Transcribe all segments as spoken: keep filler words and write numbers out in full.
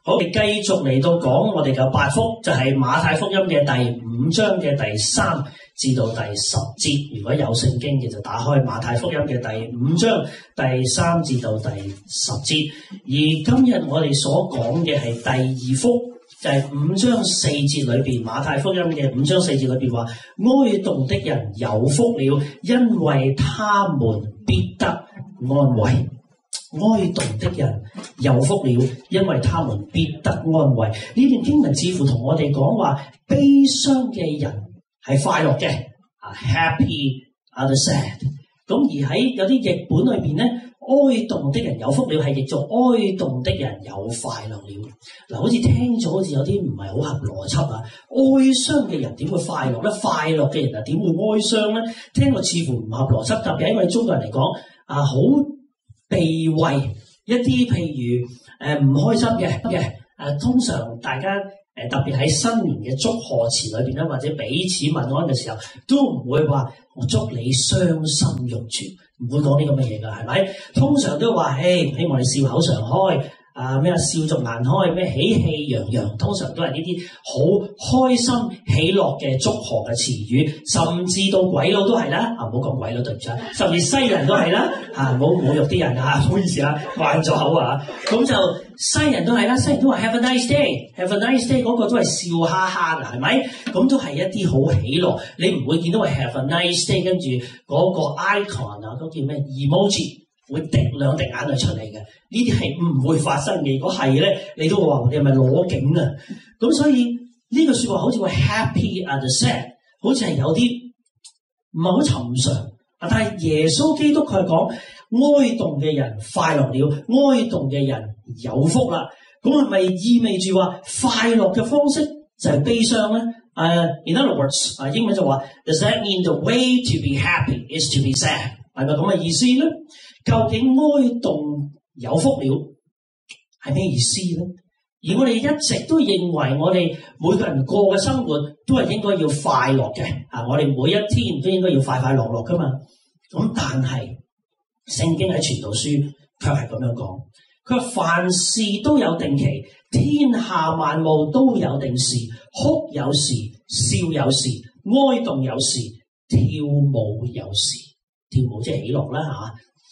好，我哋繼續嚟到講我哋嘅八福，就係馬太福音嘅第五章嘅第三至到第十節。如果有聖經嘅就打開馬太福音嘅第五章第三至到第十節。而今日我哋所講嘅係第二福，就係五章四節裏邊，馬太福音嘅五章四節裏邊話：哀慟的人有福了，因為他們必得安慰。哀慟的人有福了，因為他們必得安慰。呢段經文似乎同我哋講話，悲傷嘅人係快樂嘅，啊 happy are the sad。咁而喺有啲譯本裏邊咧，哀慟的人有福了係譯做哀慟的人有快樂了。嗱，好似聽咗好似有啲唔係好合邏輯啊！哀傷嘅人點會快樂咧？快樂嘅人啊點會哀傷咧？聽落似乎唔合邏輯，特別喺我哋中國人嚟講，啊好避諱一啲譬如誒唔、呃、開心嘅嘅誒，通常大家誒、呃、特別喺新年嘅祝賀詞裏邊咧，或者彼此問安嘅時候，都唔會話我祝你傷心欲絕，唔會講呢咁嘅嘢㗎，係咪？通常都話誒，希望你笑口常開。啊咩啊笑逐顏開，咩喜氣洋洋，通常都係呢啲好開心喜樂嘅祝賀嘅詞語，甚至到鬼佬都係啦。啊，唔好講鬼佬對唔住，甚至西人都係啦。啊，唔好侮辱啲人啊，唔好意思啊，慣咗口啊。咁就西人都係啦，西人都話 Have a nice day，Have a nice day 嗰個都係笑哈哈㗎，係咪？咁都係一啲好喜樂，你唔會見到係 Have a nice day 跟住嗰個 icon 啊，嗰叫咩 emoji。會滴兩滴眼淚出嚟嘅，呢啲係唔會發生嘅。如果係咧，你都會話你係咪攞景啊？咁所以呢句説話好似話 happy and sad， 好似係有啲唔係好尋常啊。但係耶穌基督佢係講哀慟嘅人快樂了，哀慟嘅人有福啦。咁係咪意味住話快樂嘅方式就係悲傷咧？誒、uh, ，in other words， 啊英文就話 Does that mean the way to be happy is to be sad？ 係咪咁嘅意思咧？究竟哀慟有福了係咩意思咧？而我哋一直都認為我哋每個人過嘅生活都係應該要快樂嘅，啊，我哋每一天都應該要快快樂樂噶嘛。咁但係聖經喺傳道書卻係咁樣講，佢話凡事都有定期，天下萬物都有定時，哭有時，笑有時，哀慟有時，跳舞有時。跳舞即係喜樂啦嚇。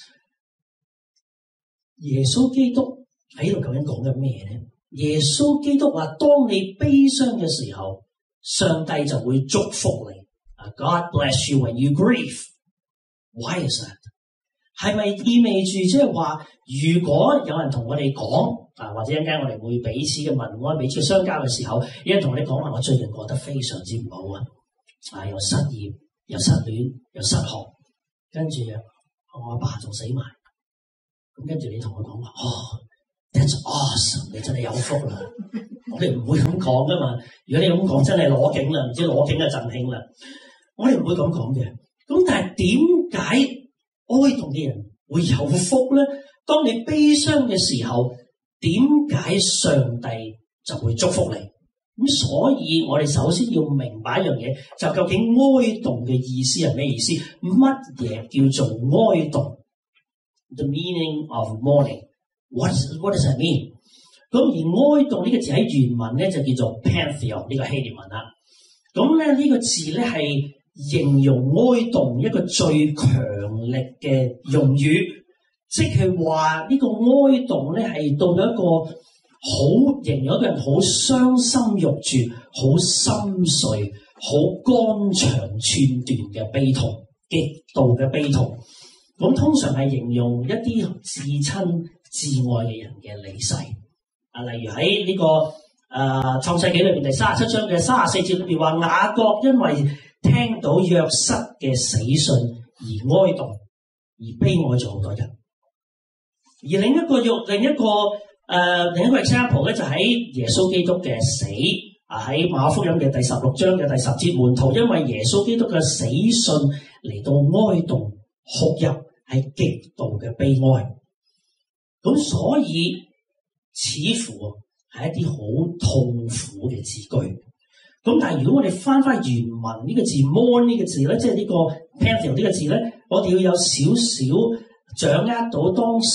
耶穌基督喺度究竟講緊咩咧？耶穌基督話：當你悲傷嘅時候，上帝就會祝福你。啊 ，God bless you when you grieve. Why is that？ 係咪意味住即係話，如果有人同我哋講啊，或者一陣間我哋會彼此嘅問安、彼此嘅相交嘅時候，有人同我哋講話：我最近過得非常之唔好啊！啊，又失業，又失戀，又失學，跟住我阿爸仲死埋。咁跟住你同我講話，哦 ，That's awesome！ 你真係有福啦！我哋唔會咁講噶嘛。如果你咁講，真係攞景啦，唔知攞景就振興啦。我哋唔會咁講嘅。咁但係點解哀慟嘅人會有福咧？當你悲傷嘅時候，點解上帝就會祝福你？咁所以我哋首先要明白一樣嘢，就究竟哀慟嘅意思係咩意思？乜嘢叫做哀慟？ The meaning of mourning. What, what does that mean? 咁而哀慟呢個字喺原文咧就叫做 pantheon 呢個希臘文啦。咁咧呢個字咧係形容哀慟一個最強力嘅用語，即係話呢個哀慟咧係到咗一個好形容一個人好傷心欲絕、好心碎、好肝腸寸斷嘅悲痛，極度嘅悲痛。咁通常係形容一啲至親至愛嘅人嘅離世啊，例如喺呢、這個誒、呃、創世紀裏邊第三十七章嘅三十四節裏邊話，雅各因為聽到約瑟嘅死訊而哀慟，而悲哀咗好多人。而另一個用另一個誒、呃、另一個 example 咧，就喺耶穌基督嘅死啊，喺馬可福音嘅第十六章嘅第十節，門徒因為耶穌基督嘅死訊嚟到哀慟哭泣。係極度嘅悲哀，咁所以似乎係一啲好痛苦嘅字句。咁但係如果我哋翻翻原文呢個字 mourn 呢個字咧，即係呢個 pantheon 呢個字咧，我哋要有少少掌握到當時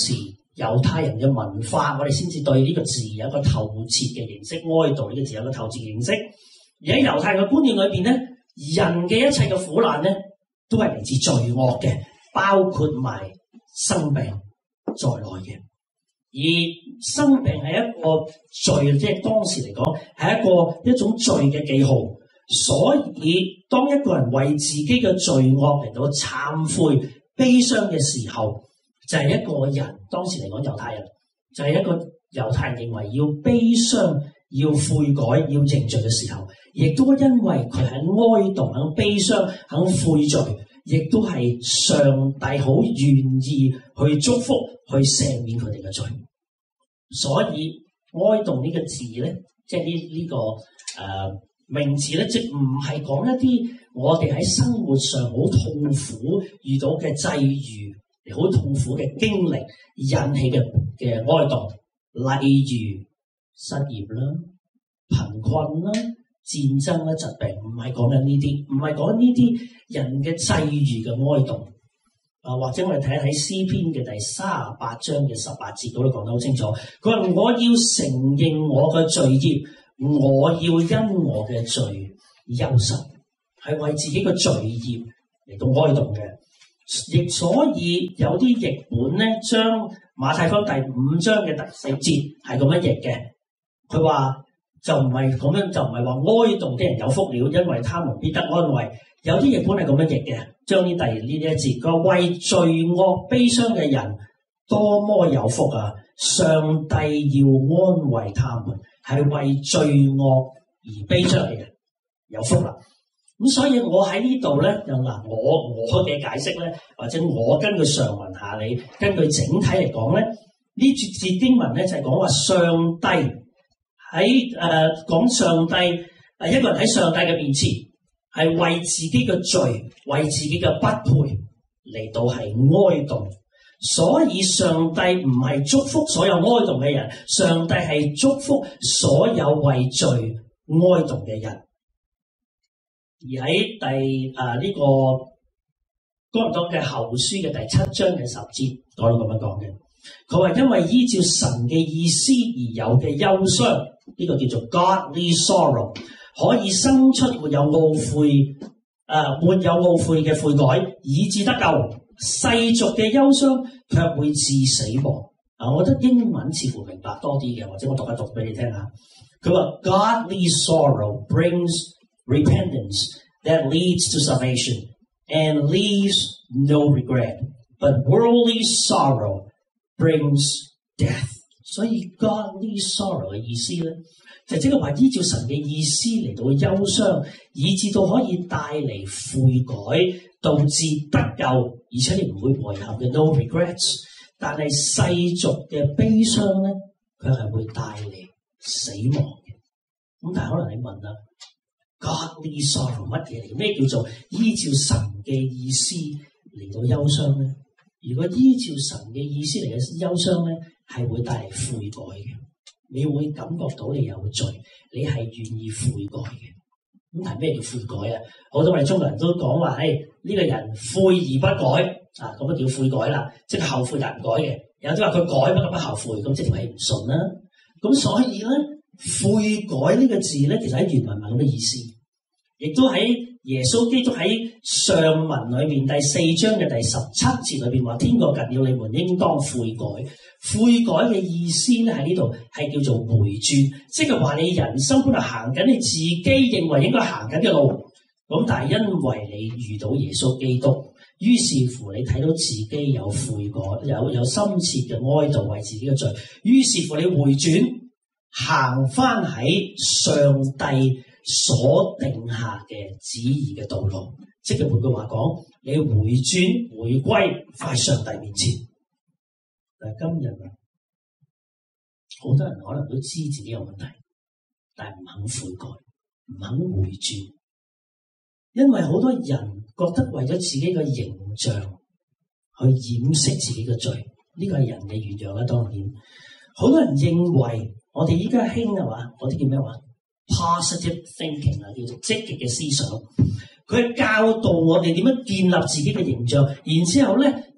猶太人嘅文化，我哋先至對呢個字有一個透徹嘅認識。哀悼呢個字有一個透徹嘅認識。而喺猶太嘅觀念裏邊咧，人嘅一切嘅苦難咧，都係嚟自罪惡嘅，包括埋生病在內嘅。而生病係一個罪，即係當時嚟講係一個一種罪嘅記號。所以當一個人為自己嘅罪惡嚟到懺悔、悲傷嘅時候，就係、是、一個人當時嚟講猶太人，就係、是、一個猶太人認為要悲傷、要悔改、要認罪嘅時候，亦都因為佢喺哀悼、肯悲傷、肯悔罪，亦都係上帝好願意去祝福、去赦免佢哋嘅罪。所以哀悼呢個字咧，即係呢呢個誒、呃、名字咧，即唔係講一啲我哋喺生活上好痛苦遇到嘅際遇，好痛苦嘅經歷引起嘅嘅哀悼，例如失業啦、貧困啦、戰爭啦、疾病，唔係講緊呢啲，唔係講呢啲人嘅際遇嘅哀悼。啊，或者我哋睇一睇詩篇嘅第三十八章嘅十八節，嗰度講得好清楚。佢話：我要承認我嘅罪孽，我要因我嘅罪憂愁，係為自己嘅罪孽嚟到哀悼嘅。亦所以有啲譯本咧，將馬太福音第五章嘅第四節係咁樣譯嘅。佢話就唔係咁樣，就唔係話哀悼的人有福了，因為他們必得安慰。有啲譯本係咁樣譯嘅，將呢第呢呢一節，佢話為罪惡悲傷嘅人多麼有福啊！上帝要安慰他們，係為罪惡而悲傷嘅人有福啦。咁所以我喺呢度咧，就嗱我我嘅解釋咧，或者我根據上文下理，根據整體嚟講咧，呢節節經文咧就係講話上帝喺誒講上帝誒、呃、一個人喺上帝嘅面前。係為自己嘅罪，為自己嘅不配嚟到係哀悼，所以上帝唔係祝福所有哀悼嘅人，上帝係祝福所有為罪哀悼嘅人。而喺第啊呢、這個哥林多嘅後書嘅第七章嘅十節，講到咁樣講嘅，佢話因為依照神嘅意思而有嘅憂傷，呢、這個叫做 godly sorrow。可以生出沒有懊悔，誒、呃、沒有懊悔嘅悔改，以致得救。世俗嘅憂傷卻會致死亡。啊，我覺得英文似乎明白多啲嘅，或者我讀一讀俾你聽下。佢話 Godly sorrow brings repentance that leads to salvation and leaves no regret, but worldly sorrow brings death。所以 Godly sorrow 嘅意思咧，就即係話依照神嘅意思嚟到憂傷，以致到可以帶嚟悔改，導致得救，而且你唔會遺憾嘅 no regrets。但係世俗嘅悲傷咧，佢係會帶嚟死亡嘅。咁但係可能你問啦 ，Godly sorrow 乜嘢嚟？咩叫做依照神嘅意思嚟到憂傷咧？如果依照神嘅意思嚟嘅憂傷咧，係會帶嚟悔改嘅。你會感覺到你有罪，你係願意悔改嘅。咁係咩叫悔改啊？好多我哋中國人都講話，誒呢個人悔而不改啊，咁啊叫悔改啦，即係後悔但唔改嘅。有啲話佢改不過不後悔，咁即係係唔順啦。咁所以咧，悔改呢個字咧，其實喺原文係咁嘅意思，亦都喺耶穌基督喺上文裏面第四章嘅第十七節裏邊話：天國近了，你們應當悔改。悔改嘅意思咧喺呢度係叫做回轉，即係話你人生本來行緊你自己認為應該行緊嘅路，咁但係因為你遇到耶穌基督，於是乎你睇到自己有悔改，有有深切嘅哀悼為自己嘅罪，於是乎你回轉行翻喺上帝所定下嘅旨意嘅道路，即係換句話講，你回轉回歸喺上帝面前。但係今日啊，好多人可能都知自己有問題，但係唔肯悔改，唔肯回轉，因為好多人覺得為咗自己嘅形象去掩飾自己嘅罪，呢個係人嘅軟弱啦。當然，好多人認為我哋依家興係嘛，嗰啲叫咩話 positive thinking 啊，叫做積極嘅思想。佢教導我哋點樣建立自己嘅形象，然之後咧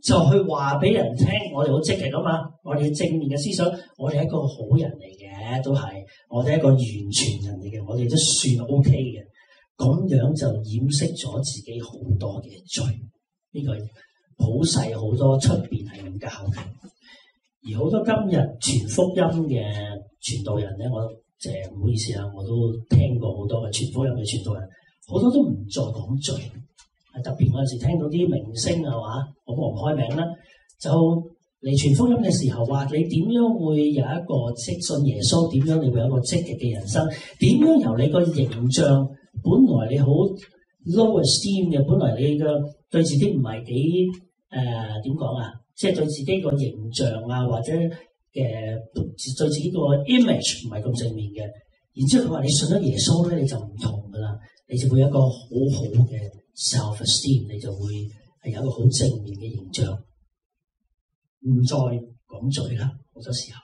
就去話俾人聽，我哋好積極啊嘛，我哋正面嘅思想，我哋係一個好人嚟嘅，都係我哋係一個完全人嚟嘅，我哋都算 OK 嘅。咁樣就掩飾咗自己好多嘅罪。呢、這個普世好多出邊係咁教嘅，而好多今日傳福音嘅傳道人咧，我即係唔好意思啊，我都聽過好多嘅傳福音嘅傳道人，好多都唔再講罪。特別嗰陣時聽到啲明星係嘛，我唔開名啦，就嚟傳福音嘅時候話你點樣會有一個即信耶穌，點樣你會有一個積極嘅人生，點樣由你個形象本來你好 low esteem 嘅，本來你嘅對自己唔係幾誒點講啊，即係對自己個形象啊或者嘅、呃、對自己個 image 唔係咁正面嘅，然之後佢話你信咗耶穌咧你就唔同噶啦，你就會有一個好好嘅 self-esteem， 你就會係有一個好正面嘅形象，唔再講罪啦。好多時候，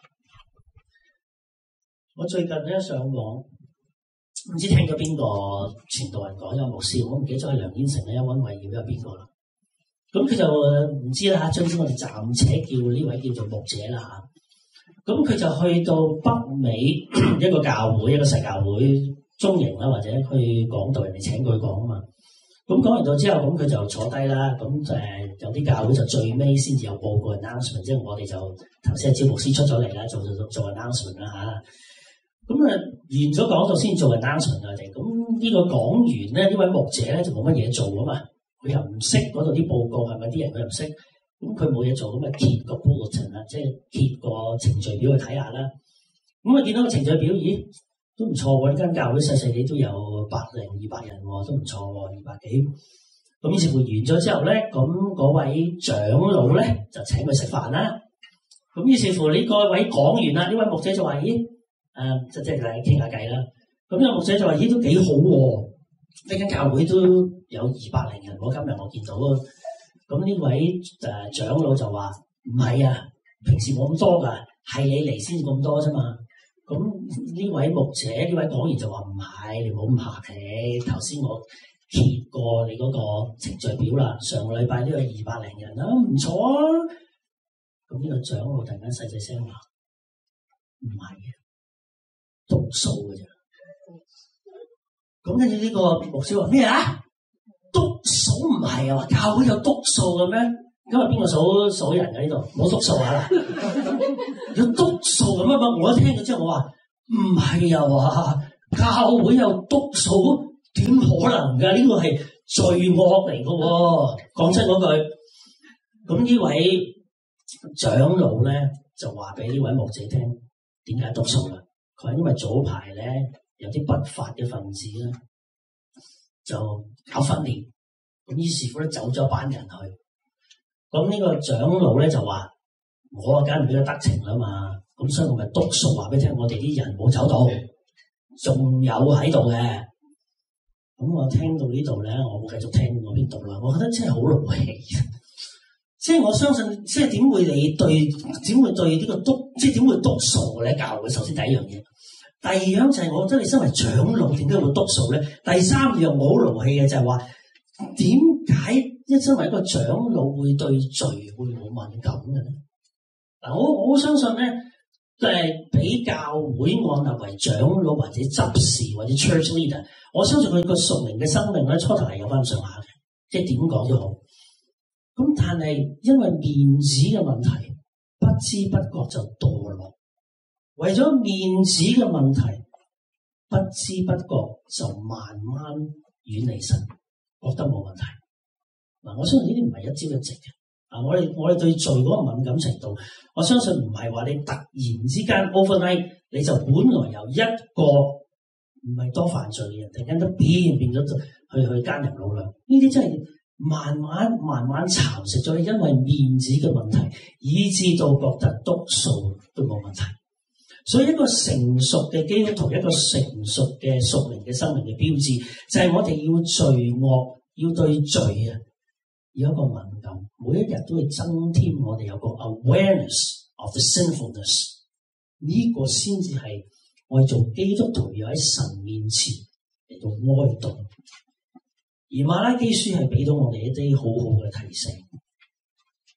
我最近咧上網，唔知聽咗邊個傳道人講，有牧師，我唔記得咗係梁燕成咧、溫慧耀有邊個啦。咁佢就唔知啦嚇，總之我哋暫且叫呢位叫做牧者啦嚇。咁佢就去到北美一個教會，一個細教會中型啦，或者去講道，人哋請佢講啊嘛。咁講完到之後，咁佢就坐低啦。咁誒、呃、有啲教會就最尾先至有報告 announcement， 即係我哋就頭先阿招牧師出咗嚟啦，做做做 announcement 啦嚇。咁啊完咗講到先做 announcement 我哋。咁呢個講員咧，呢位牧者咧就冇乜嘢做啊嘛。佢又唔識嗰度啲報告係咪啲人佢又唔識，咁佢冇嘢做，咁啊揭個 bulletin 啊，即係揭個程序表去睇下啦。咁啊見到個程序表，咦都唔錯喎！呢間教會細細哋都有百零二百人喎，都唔錯喎，二百幾。咁於是乎完咗之後咧，咁嗰位長老咧就請佢食飯啦。咁於是乎呢個位講完啦，呢位牧者就話：咦，誒即即係大家傾下偈啦。咁呢個牧者就話：咦都幾好喎，呢間教會都有二百零人喎。今日我見到，咁呢位誒長老就話：唔係啊，平時冇咁多㗎，係你嚟先至咁多啫嘛。咁呢位牧者呢位講員就話唔係，你唔好咁客氣。頭先我揭過你嗰個程序表啦，上個禮拜都有二百零人啦，唔錯啊。咁呢個長老突然間細細聲話：唔係嘅，篤數嘅啫。咁跟住呢個牧師話咩啊？篤數唔係啊？教會有篤數嘅咩？今日邊個數數人喺呢度？冇篤數啊啦！有篤數咁啊嘛！我一聽咗之後，我話唔係啊！話教會有篤數，點可能㗎？呢個係罪惡嚟嘅喎！講真嗰句，咁呢位長老咧就話俾呢位牧者聽，點解篤數啦？佢話因為早排咧有啲不法嘅分子咧就搞分裂，咁於是乎咧走咗班人去。咁呢個長老咧就話：我啊梗係唔俾佢得逞啦嘛，咁所以我咪篤數話俾你聽，我哋啲人冇走到，仲有喺度嘅。咁我聽到呢度咧，我冇繼續聽我邊度啦。我覺得真係好勞氣，即係我相信，即係點會你對點會對呢個篤，即係點會篤數咧？教會首先第一樣嘢，第二樣就係我覺得你身為長老點解會篤數咧？第三樣我好勞氣嘅就係話點解？一身為一個長老會對罪會冇敏感嘅咧？嗱，我我相信咧，誒俾教會按立為長老或者執事或者 church leader，我相信佢個屬靈嘅生命咧，初頭係有翻咁上下嘅，即係點講都好。咁但係因為面子嘅問題，不知不覺就墮落。為咗面子嘅問題，不知不覺就慢慢遠離神，覺得冇問題。嗱，我相信呢啲唔係一朝一夕嘅。啊，我哋我哋對罪嗰個敏感程度，我相信唔係話你突然之間 overnight 你就本來由一個唔係多犯罪嘅人，突然間都變變咗去去奸淫擄掠，呢啲真係慢慢慢慢蠶食咗你，因為面子嘅問題，以致到覺得篤數都冇問題。所以一個成熟嘅基督徒，一個成熟嘅屬靈嘅生命嘅標誌，就係、是、我哋要罪惡，要對罪啊。有一個敏感，每一日都會增添我哋有個 awareness of the sinfulness， 呢個先至係我哋做基督徒要喺神面前嚟到哀悼。而馬拉基書係俾到我哋一啲好好嘅提醒。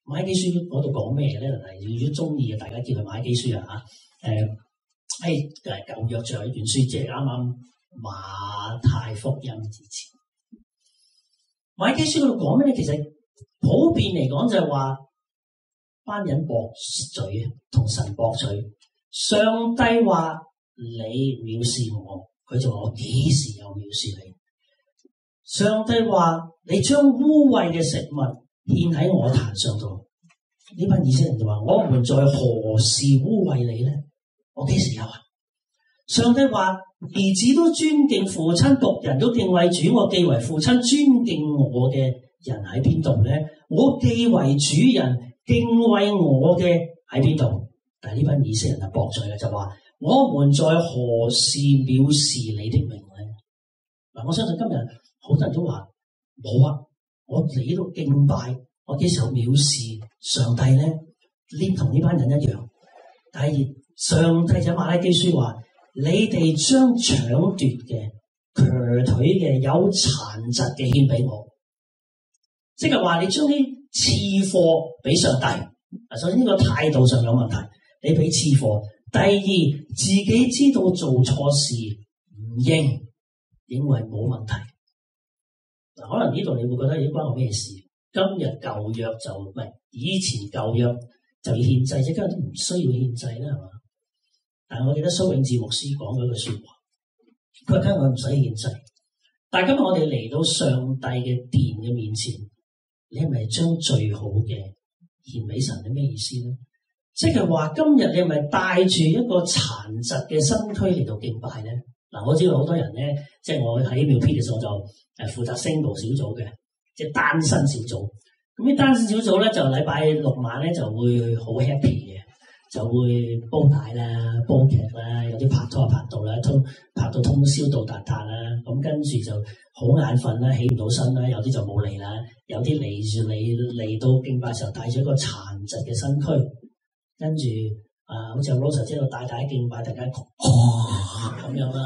馬拉基書嗰度講咩咧？嗱，如果中意嘅，大家見佢馬拉基書啊嚇。誒喺誒舊約最後一段書，即係啱啱馬太福音之前。馬拉基書嗰度講咩咧？其實普遍嚟講就係話班人駁嘴，同神駁嘴。上帝話你藐視我，佢就話我幾時有藐視你？上帝話你將污穢嘅食物獻喺我壇上度，呢班以色列人就話我們在何時污穢你咧？我幾時有啊？上帝話兒子都尊敬父親，僕人都敬畏主，我既為父親尊敬我嘅人喺邊度咧？我既為主人敬畏我嘅喺邊度？但係呢班以色列人就駁嘴啦，就話我們在何時藐視你的名咧？嗱，我相信今日好多人都話冇啊，我嚟呢度敬拜，我幾時有藐視上帝咧？呢同呢班人一樣。第二，上帝就馬拉基書話：你哋將搶奪嘅、瘸腿嘅、有殘疾嘅獻俾我，即係話你將啲次貨俾上帝。首先呢個態度上有問題，你俾次貨。第二，自己知道做錯事唔認，認為冇問題。嗱，可能呢度你會覺得咦，關我咩事？今日舊約就唔係，以前舊約就要獻祭，即係今日都唔需要獻祭啦，係嘛？但係我記得蘇永智牧師講咗句說話，佢話今日我唔使獻祭，但係今日我哋嚟到上帝嘅殿嘅面前，你係咪將最好嘅獻俾神？係咩意思咧？即係話今日你係咪帶住一個殘疾嘅身軀嚟到敬拜咧？嗱，我知道好多人咧，即係我喺廟 P 嘅時候就誒負責 single 小組嘅，即係單身小組。咁啲單身小組咧就禮拜六晚咧就會好 happy 嘅，就會煲帶啦、煲劇啦，有啲拍拖拍到啦，通拍到通宵到達達啦。咁跟住就好眼瞓啦，起唔到身啦，有啲就冇嚟啦，有啲嚟住你嚟到敬拜時候帶住一個殘疾嘅身軀。跟住啊，好似阿 Rosa 知道大大敬拜，大家咁、哦、樣啦。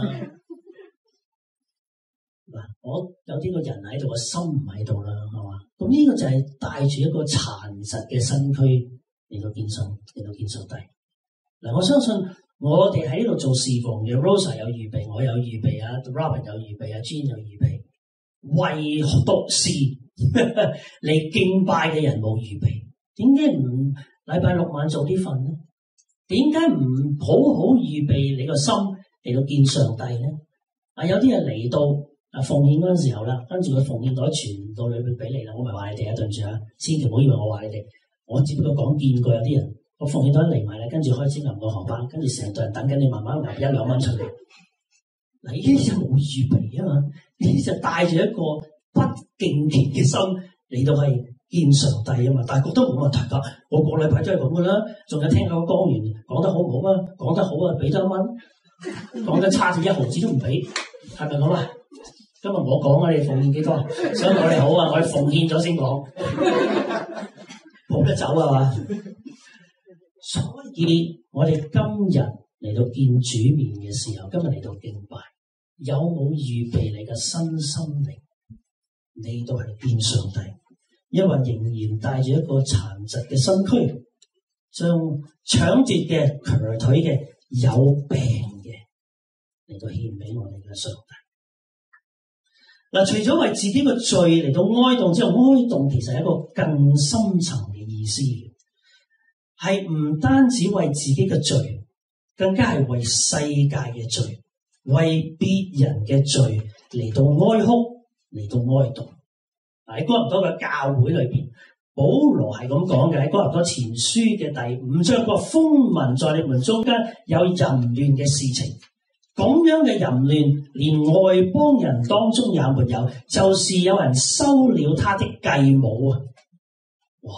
嗱，我有啲個人喺度，個心唔喺度啦，係嘛？咁呢個就係帶住一個殘疾嘅身軀嚟到見神，嚟到見上帝。嗱，我相信我哋喺呢度做侍奉嘅 Rosa 有預備，我有預備啊 ，Robin 有預備啊 ，Jean 有預備，唯獨是嚟敬拜嘅人冇預備，點解唔？禮拜六晚早啲瞓咧，點解唔好好預備你個心嚟到見上帝咧？啊，有啲人嚟到啊奉獻嗰陣時候啦，跟住佢奉獻袋傳到裏邊俾你啦，我咪話你哋啊，對唔住啊，千祈唔好以為我話你哋，我只不過講見過有啲人個奉獻袋嚟埋啦，跟住開始揞個荷包，跟住成隊人等緊你慢慢揞一兩蚊出嚟。嗱，呢啲就冇預備啊嘛，呢啲就帶住一個不敬虔嘅心嚟到係見上帝啊嘛，但係覺得冇問題㗎，我個禮拜都係咁噶啦，仲有聽下個講員講得好唔好啊？講得好啊，俾多一蚊；講得差，一毫子都唔俾，係咪咁啊？今日我講啊，你奉獻幾多？想我哋好啊，我哋奉獻咗先講，冇得走啊嘛。所以我哋今日嚟到見主面嘅時候，今日嚟到敬拜，有冇預備你嘅身心靈？你都係見上帝。因為仍然帶住一個殘疾嘅身軀，將搶奪嘅、瘸腿嘅、有病嘅嚟到獻俾我哋嘅上帝。嗱，除咗為自己嘅罪嚟到哀悼之後，哀悼其實係一個更深層嘅意思，係唔單止為自己嘅罪，更加係為世界嘅罪、為別人嘅罪嚟到哀哭、嚟到哀悼。喺哥林多嘅教會裏邊，保羅係咁講嘅，喺哥林多前書嘅第五章，佢話風聞在你們中間有淫亂嘅事情，咁樣嘅淫亂連外邦人當中也沒有，就是有人收了他的繼母啊！哇，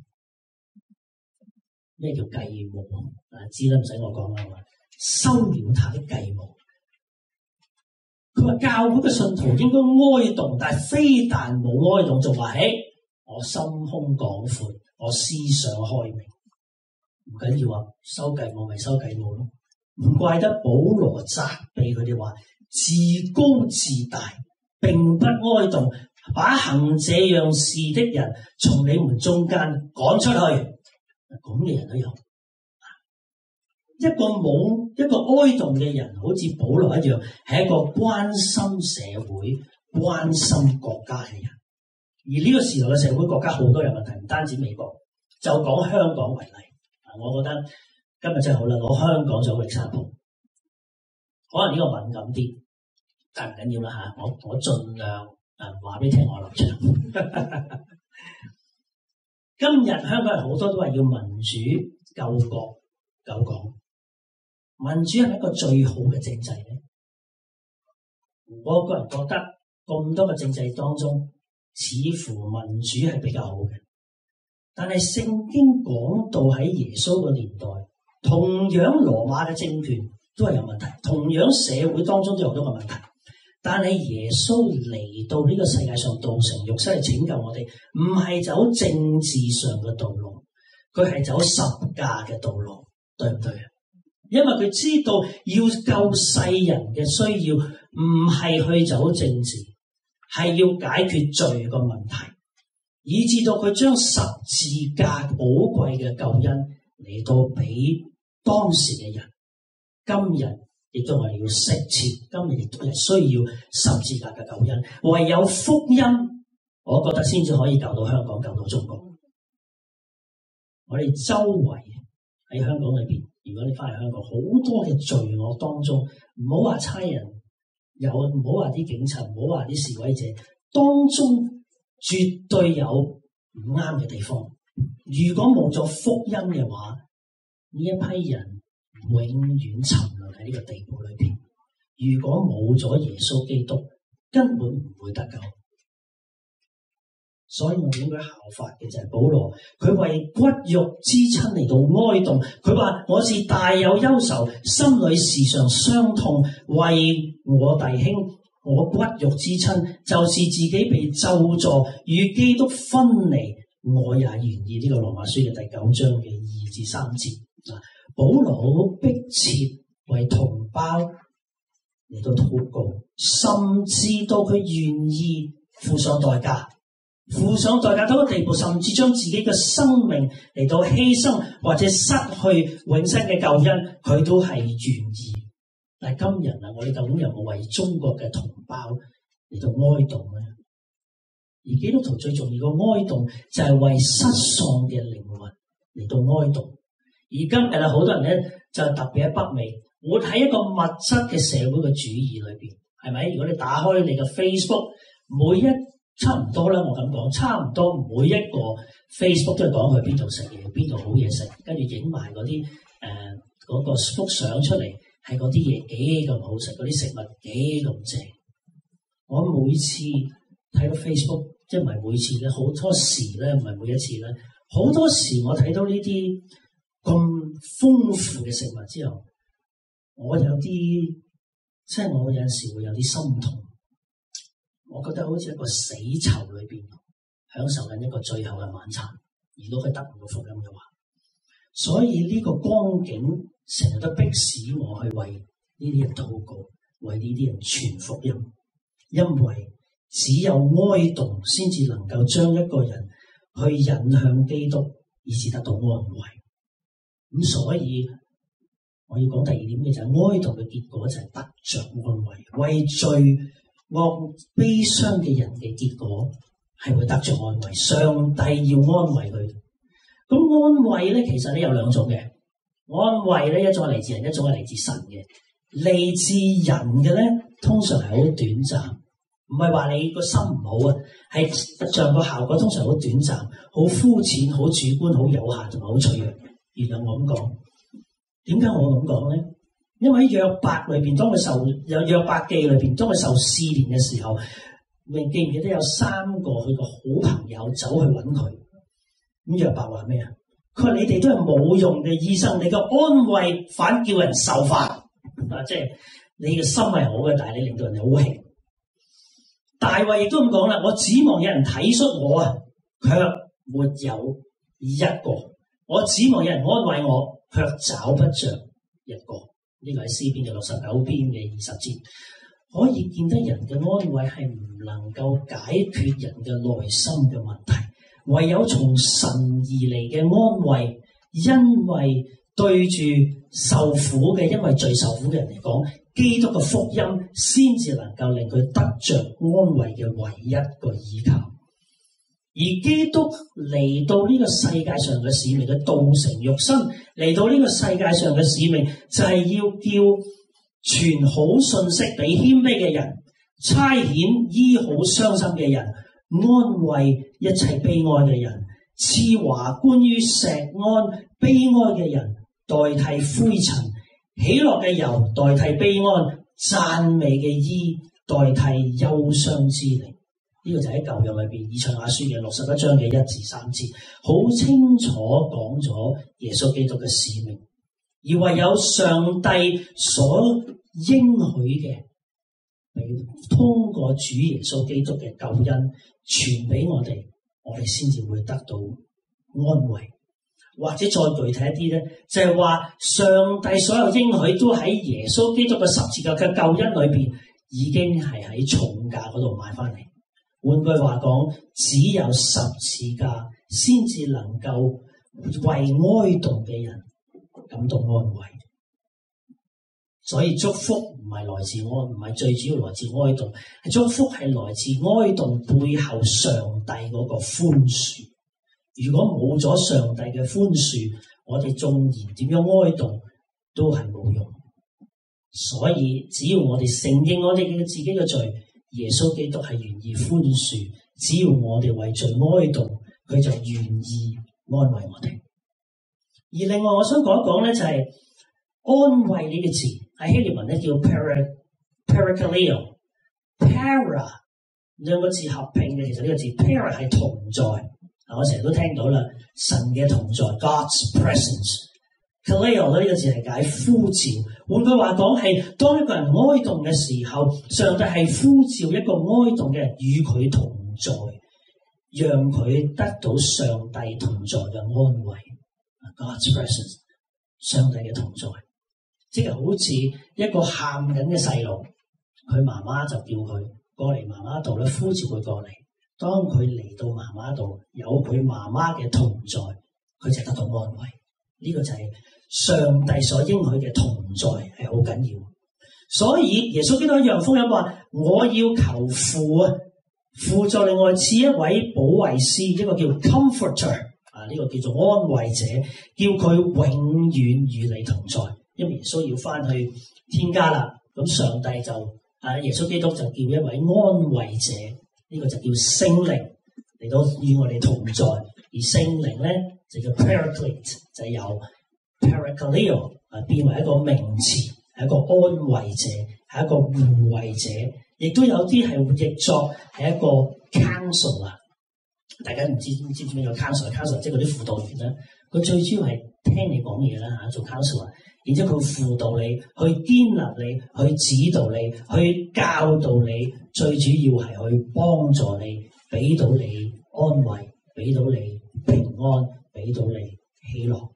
咩叫繼母啊？知啦，唔使我講啦，係嘛？收了他的繼母。佢話教會嘅信徒應該哀慟，但係非但冇哀慟，仲話：誒，我心胸廣闊，我思想開明，唔緊要啊！收繼母咪收繼母咯，唔怪得保羅責備佢哋話自高自大，並不哀慟， 把行這樣事的人從你們中間趕出去。咁嘅人都有。一個冇一個哀慟嘅人，好似保羅一樣，係一個關心社會、關心國家嘅人。而呢個時代嘅社會國家好多有問題，唔單止美國，就講香港為例。我覺得今日真係好啦，攞香港做個 example，可能呢個敏感啲，但唔緊要啦嚇。我我盡量誒話俾你聽我立場。今日香港人好多都話要民主、救國、救港。民主係咪一個最好嘅政制咧？我個人覺得咁多個政制當中，似乎民主係比較好嘅。但係聖經講到喺耶穌個年代，同樣羅馬嘅政權都係有問題，同樣社會當中都有好多個問題。但係耶穌嚟到呢個世界上道成肉身嚟拯救我哋，唔係走政治上嘅道路，佢係走十架嘅道路，對唔對啊？因為佢知道要救世人嘅需要，唔係去走政治，係要解決罪個問題，以至到佢將十字架寶貴嘅救恩嚟到俾當時嘅人。今日亦都係要適切，今日亦都係需要十字架嘅救恩。唯有福音，我覺得先至可以救到香港，救到中國。我哋周圍喺香港裏邊。如果你翻嚟香港，好多嘅罪惡當中，唔好話差人，有唔好話啲警察，唔好話啲示威者，當中絕對有唔啱嘅地方。如果冇咗福音嘅話，呢一批人永遠沉淪喺呢個地步裏邊。如果冇咗耶穌基督，根本唔會得救。所以我哋應該效法嘅就係保羅，佢為骨肉之親嚟到哀慟。佢話我是大有憂愁，心裡時常傷痛，為我弟兄，我骨肉之親，就是自己被咒詛與基督分離，我也願意。呢個羅馬書嘅第九章嘅二至三節。嗱，保羅好迫切為同胞嚟到禱告，甚至到佢願意付上代價。付上代價到個地步，甚至將自己嘅生命嚟到犧牲，或者失去永生嘅救恩，佢都係願意。但係今日啊，我哋究竟有冇為中國嘅同胞嚟到哀慟咧？而基督徒最重要嘅哀慟就係為失喪嘅靈魂嚟到哀慟。而今日啊，好多人咧就特別喺北美，活喺一個物質嘅社會嘅主義裏邊，係咪？如果你打開你嘅 Facebook， 每一差唔多啦，我咁講，差唔多每一個 Facebook 都係講去邊度食嘢，邊度好嘢食，跟住影埋嗰啲誒嗰個幅相出嚟，係嗰啲嘢幾咁好食，嗰啲食物幾咁正。我每次睇到 Facebook， 即係唔係每次咧，好多時咧，唔係每一次咧，好多時我睇到呢啲咁豐富嘅食物之後，我有啲即係我有陣時會有啲心痛。我覺得好似一個死囚裏邊享受緊一個最後嘅晚餐，如果佢得唔到福音嘅話，所以呢個光景成日都迫使我去為呢啲人禱告，為呢啲人傳福音，因為只有哀慟先至能夠將一個人去引向基督，以致得到安慰。咁所以我要講第二點嘅就係哀慟嘅結果就係得着安慰，為罪惡悲傷嘅人嘅結果係會得着安慰，上帝要安慰佢。咁安慰咧，其實咧有兩種嘅安慰咧，一種係嚟自人，一種係嚟自神嘅。嚟自人嘅咧，通常係好短暫，唔係話你個心唔好啊，係實際上個效果通常好短暫、好膚淺、好主觀、好有限同埋好脆弱。原來我咁講，點解我咁講咧？因為喺約伯裏邊，當佢受有約伯記裏邊，當佢受試煉嘅時候，你記唔記得有三個佢個好朋友走去揾佢？咁約伯話咩啊？佢話你哋都係冇用嘅醫生，你個安慰反叫人受罰啊！即係你嘅心係好嘅，但係你令到人哋好氣。大衛亦都咁講啦，我指望有人體恤我啊，卻沒有一個；我指望有人安慰我，卻找不着一個。呢個係詩篇嘅六十九篇嘅二十節， 可以見得人嘅安慰係唔能夠解決人嘅內心嘅問題，唯有從神而嚟嘅安慰，因為對住受苦嘅，因為罪受苦嘅人嚟講，基督嘅福音先至能夠令佢得着安慰嘅唯一個依靠。而基督嚟到呢個世界上嘅使命，佢道成肉身嚟到呢個世界上嘅使命，就係要叫傳好信息俾謙卑嘅人，差遣醫好傷心嘅人，安慰一切悲哀嘅人，賜華冠於錫安悲哀嘅人，代替灰塵，喜樂嘅油代替悲哀，讚美嘅衣代替憂傷之靈。呢、這個就喺舊約裏邊以賽亞書嘅六十一章嘅一至三節，好清楚講咗耶穌基督嘅使命。而唯有上帝所應許嘅，通過主耶穌基督嘅救恩傳俾我哋，我哋先至會得到安慰。或者再具體一啲咧，就係話上帝所有應許都喺耶穌基督嘅十字架嘅救恩裏邊，已經係喺重價嗰度買翻嚟。換句話講，只有十字架先至能夠為哀慟嘅人感到安慰。所以祝福唔係來自安，唔係最主要來自哀慟，係祝福係來自哀慟背後上帝嗰個寬恕。如果冇咗上帝嘅寬恕，我哋縱然點樣哀慟都係冇用。所以只要我哋承認我哋嘅自己嘅罪，耶穌基督係願意寬恕。只要我哋為罪哀慟，佢就願意安慰我哋。而另外我想講一講咧，就係安慰呢個字喺希臘文咧叫 para parakaleo para 兩個字合併嘅，其實呢個字 para 係同在。我成日都聽到啦，神嘅同在 God's presence。Kaleo 呢個字係解呼召，換句話講係當一個人哀慟嘅時候，上帝係呼召一個哀慟嘅人與佢同在，讓佢得到上帝同在嘅安慰。God's presence， 上帝嘅同在，即係好似一個喊緊嘅細路，佢媽媽就叫佢過嚟媽媽度咧，呼召佢過嚟。當佢嚟到媽媽度，有佢媽媽嘅同在，佢就得到安慰。呢、這個就係上帝所應許嘅同在，係好緊要。所以耶穌基督一樣福音話：我要求父啊，父再另外賜一位保惠師，一個叫 Comforter 啊，呢、這個叫做安慰者，叫佢永遠與你同在。因為耶穌要翻去天家啦，咁上帝就啊，耶穌基督就叫一位安慰者。呢個就叫聖靈嚟到與我哋同在，而聖靈咧就叫 Paraclete， 就由 Parakaleo 啊變為一個名詞，係一個安慰者，係一個護衛者，亦都有啲係譯作係一個 counselor。大家唔知知唔知咩叫 counselor？counselor 即係嗰啲輔導員啦。佢最主要係聽你講嘢啦嚇，做 counselor， 然之後佢輔導你，去建立你，去指導你，去教導你，最主要係去幫助你，俾到你安慰，俾到你平安，俾到你喜樂。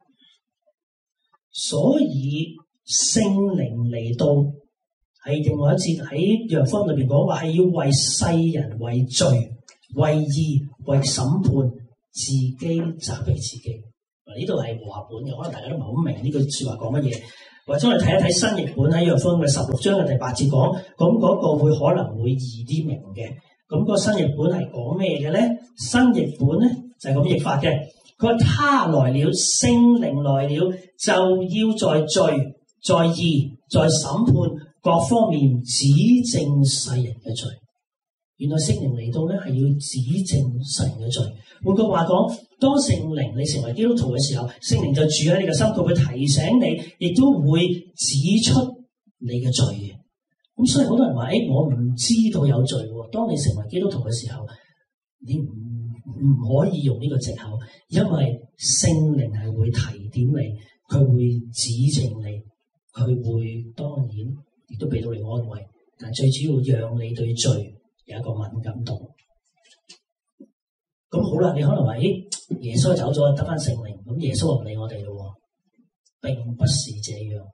所以聖靈嚟到係另外一節喺約翰裏邊講話，係要為世人為罪、為義、為審判，自己責備自己。呢度係和合本嘅，可能大家都唔係好明呢句説話講乜嘢。或者我哋睇一睇新譯本喺約翰嘅十六章嘅第八節講，咁嗰個會可能會易啲明嘅。咁個新譯本係講咩嘅咧？新譯本咧就係咁譯法嘅。佢話他來了，聖靈來了，就要在罪、在義、在審判各方面指證世人嘅罪。原來聖靈嚟到咧係要指證世人嘅罪。換句話講，當聖靈你成為基督徒嘅時候，聖靈就住喺你嘅心，佢會提醒你，亦都會指出你嘅罪嘅。咁所以好多人話：誒、欸，我唔知道有罪喎。當你成為基督徒嘅時候，你唔唔可以用呢個藉口，因為聖靈係會提點你，佢會指正你，佢會當然亦都俾到你安慰。但最主要讓你對罪有一個敏感度。咁好啦，你可能話：咦，耶穌走咗，得翻聖靈，咁耶穌唔理我哋咯？並不是這樣。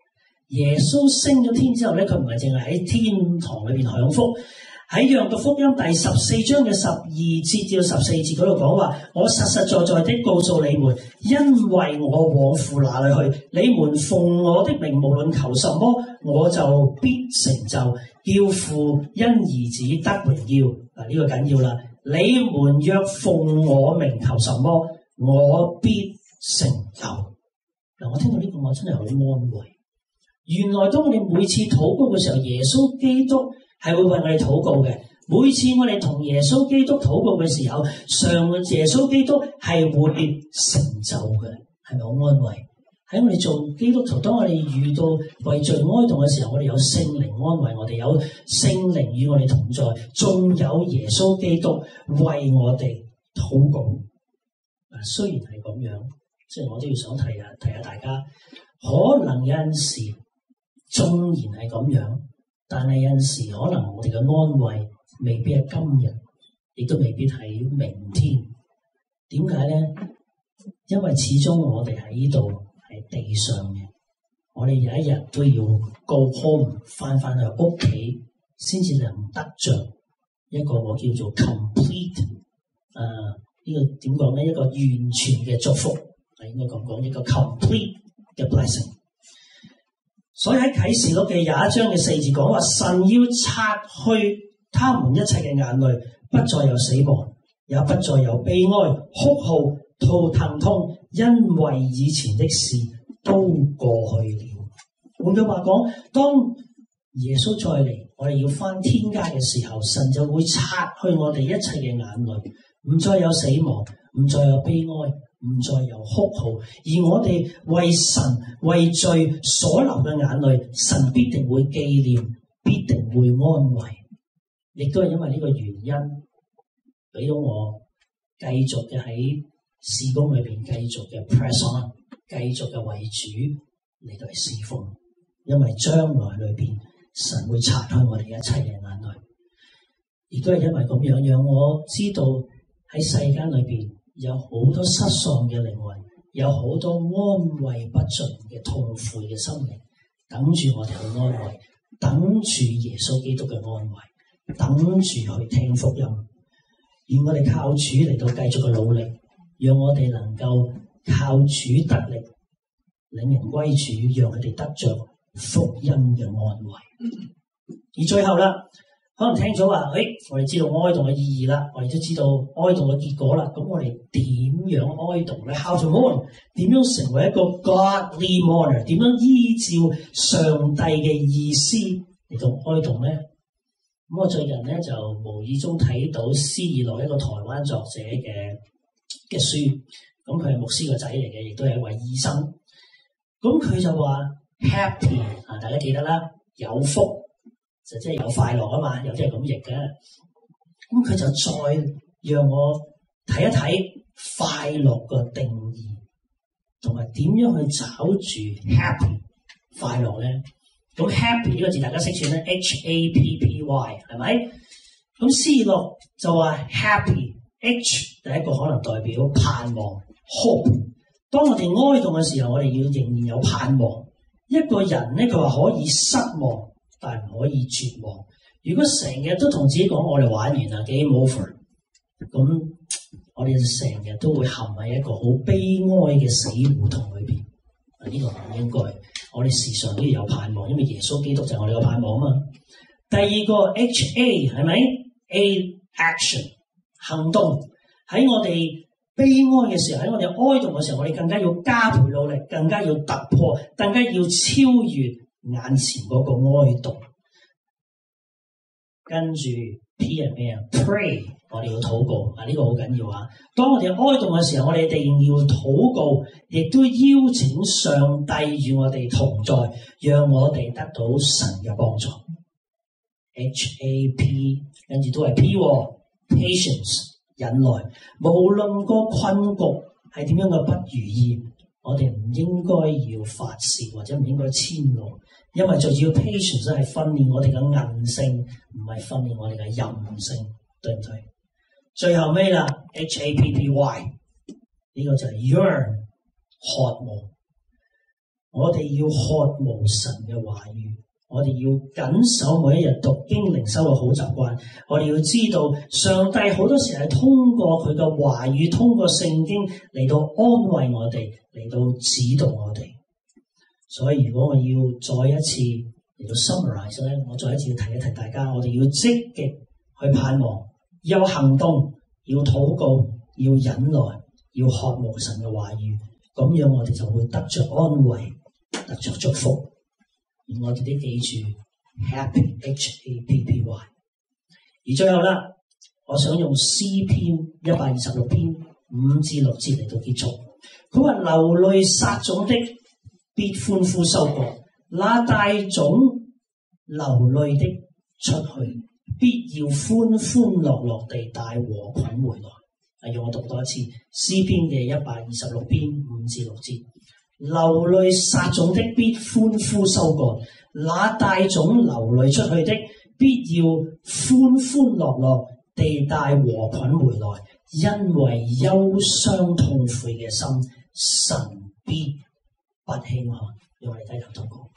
耶穌升咗天之後咧，佢唔係淨係喺天堂裏邊享福。喺約翰福音第十四章嘅十二節至到十四節嗰度講話，我實實在在的告訴你們，因為我往父那裏去，你們奉我的名無論求什麼，我就必成就，叫父因兒子得榮耀。嗱，呢個緊要啦！你們若奉我名求什麼，我必成就。嗱，我聽到呢個我真係好安慰。原來當我哋每次禱告嘅時候，耶穌基督係會為我哋禱告嘅。每次我哋同耶穌基督禱告嘅時候，上耶穌基督係會成就嘅，係咪好安慰？喺我哋做基督徒，當我哋遇到為罪哀慟嘅時候，我哋有聖靈安慰我哋，有聖靈與我哋同在，仲有耶穌基督為我哋禱告。嗱，雖然係咁樣，即係我都要想提下提下大家，可能有陣時縱然係咁樣，但係有陣時可能我哋嘅安慰未必係今日，亦都未必係明天。點解咧？因為始終我哋喺呢度係地上嘅，我哋有一日都要 go home 翻翻去屋企，先至能得着一個我叫做 complete 啊、呃、呢個點講咧？一個完全嘅祝福，係應該咁講，一個 complete 嘅 blessing。所以喺啟示錄嘅廿一章嘅四字講話，神要擦去他們一切嘅眼淚，不再有死亡，也不再有悲哀、哭號、吐疼痛，因為以前的事都過去了。換句話講，當耶穌再嚟，我哋要返天家嘅時候，神就會擦去我哋一切嘅眼淚，唔再有死亡，唔再有悲哀，唔再有哭號，而我哋為神為罪所流嘅眼淚，神必定會紀念，必定會安慰。亦都係因為呢個原因，俾到我繼續嘅喺事工裏邊繼續嘅 press on， 繼續嘅為主嚟到嚟侍奉。因為將來裏邊神會擦去我哋一切嘅眼淚，亦都係因為咁樣，讓我知道喺世間裏邊有好多失喪嘅靈魂，有好多安慰不盡嘅痛悔嘅心靈，等住我哋去安慰，等住耶穌基督嘅安慰，等住去聽福音。願我哋靠主嚟到繼續嘅努力，讓我哋能夠靠主得力，領人歸主，讓佢哋得着福音嘅安慰。而最後啦，可能聽咗話，誒、哎，我哋知道哀慟嘅意義啦，我哋都知道哀慟嘅結果啦。咁我哋點樣哀慟咧 ？How to mourn？ 點樣成為一個 godly mourner？ 點樣依照上帝嘅意思嚟到哀慟咧？咁我最近咧就無意中睇到施以樂一個台灣作者嘅嘅書，咁佢係牧師個仔嚟嘅，亦都係一位醫生。咁佢就話 happy 啊，大家記得啦，有福就即係有快樂啊嘛，有啲係咁譯嘅。咁佢就再讓我睇一睇快樂個定義，同埋點樣去找住 happy 快樂咧？咁 happy 呢個字大家識串咧 ，H A P P Y 係咪？咁施以樂就話 happy，H 第一個可能代表盼望 hope。當我哋哀慟嘅時候，我哋要仍然有盼望。一個人咧，佢話可以失望，但係唔可以絕望。如果成日都同自己講我哋玩完啦 ，game over， 咁我哋就成日都會陷喺一個好悲哀嘅死胡同裏邊。啊，呢個唔應該。我哋時常都要有盼望，因為耶穌基督就係我哋嘅盼望啊嘛。第二個 H A 係咪 A action 行動？喺我哋悲哀嘅時候，喺我哋哀慟嘅時候，我哋更加要加倍努力，更加要突破，更加要超越眼前嗰個哀慟。跟住 P 係咩啊 ？Pray， 我哋要禱告啊！呢、這個好緊要啊！當我哋哀慟嘅時候，我哋一定要禱告，亦都邀請上帝與我哋同在，讓我哋得到神嘅幫助。H A P， 跟住都係 P，Patience， 忍耐。無論個困局係點樣嘅不如意，我哋唔應該要發洩或者唔應該遷怒。因為最主要 patience 係訓練我哋嘅韌性，唔係訓練我哋嘅任性，對唔對？最後尾啦 ，H A P P Y 呢個就係 yearn 渴望。 我哋要渴慕神嘅話語，我哋要謹守每一日讀經靈修嘅好習慣。我哋要知道上帝好多時係通過佢嘅話語，通過聖經嚟到安慰我哋，嚟到指導我哋。所以如果我要再一次嚟到 summarize 咧，我再一次要提一提大家，我哋要積極去盼望，有行動，要禱告，要忍耐，要渴慕神嘅話語，咁樣我哋就會得着安慰，得着祝福。而我哋都記住 happy H A P P Y。 而最後啦，我想用詩篇一百二十六篇五至六節嚟到結束。佢話流淚撒種的必歡呼收割，那帶種流淚的出去，必要歡歡樂樂地帶禾捆回來。啊，讓我讀多一次詩篇嘅一百二十六篇五至六節。流淚撒種的必歡呼收割，那帶種流淚出去的必要歡歡樂樂地帶禾捆回來，因為憂傷痛悔嘅心，神必不輕看。讓我哋低頭禱告。